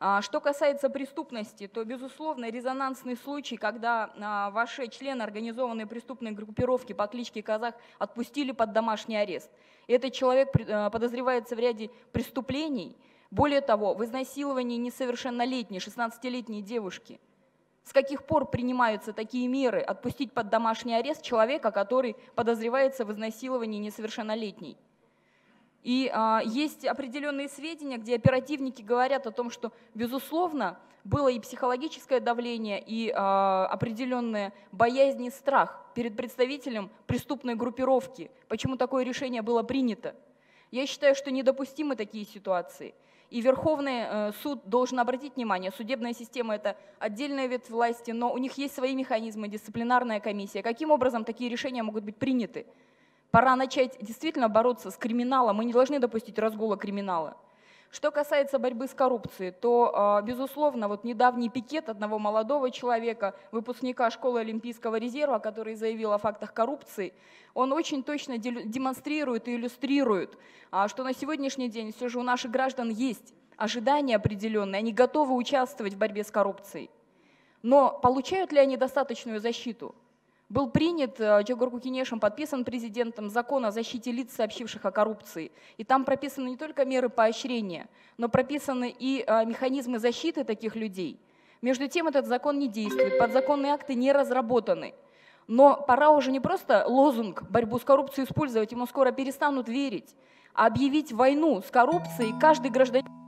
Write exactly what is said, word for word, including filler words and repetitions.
Что касается преступности, то, безусловно, резонансный случай, когда ваши члены организованной преступной группировки по кличке Казах отпустили под домашний арест. Этот человек подозревается в ряде преступлений, более того, в изнасиловании несовершеннолетней, шестнадцатилетней девушки. С каких пор принимаются такие меры отпустить под домашний арест человека, который подозревается в изнасиловании несовершеннолетней? И а, есть определенные сведения, где оперативники говорят о том, что, безусловно, было и психологическое давление, и а, определенная боязнь и страх перед представителем преступной группировки. Почему такое решение было принято? Я считаю, что недопустимы такие ситуации. И Верховный э, суд должен обратить внимание, судебная система – это отдельная ветвь власти, но у них есть свои механизмы, дисциплинарная комиссия. Каким образом такие решения могут быть приняты? Пора начать действительно бороться с криминалом, мы не должны допустить разгула криминала. Что касается борьбы с коррупцией, то, безусловно, вот недавний пикет одного молодого человека, выпускника школы Олимпийского резерва, который заявил о фактах коррупции, он очень точно демонстрирует и иллюстрирует, что на сегодняшний день все же у наших граждан есть ожидания определенные, они готовы участвовать в борьбе с коррупцией. Но получают ли они достаточную защиту? Был принят Джогорку Кенешем, подписан президентом закон о защите лиц, сообщивших о коррупции. И там прописаны не только меры поощрения, но прописаны и механизмы защиты таких людей. Между тем этот закон не действует, подзаконные акты не разработаны. Но пора уже не просто лозунг «борьбу с коррупцией» использовать, ему скоро перестанут верить, а объявить войну с коррупцией каждый гражданин.